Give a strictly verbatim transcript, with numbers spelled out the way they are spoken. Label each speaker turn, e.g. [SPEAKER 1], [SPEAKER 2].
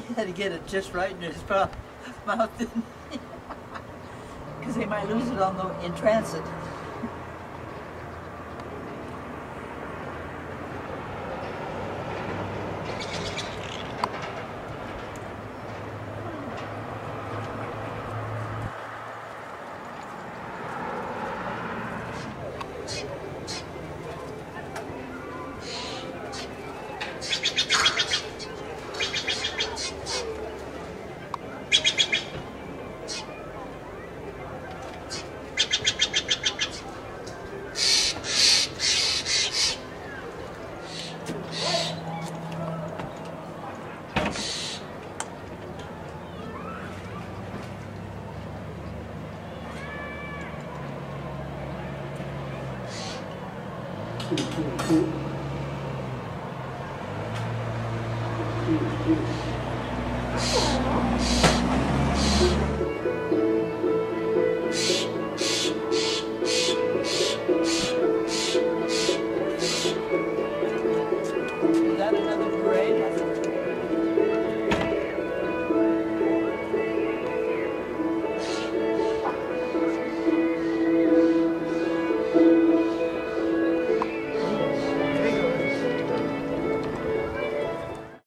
[SPEAKER 1] had to get it just right in his mouth, didn't he? Because they might lose it on the in transit.
[SPEAKER 2] Cool, cool, cool. Cool, cool.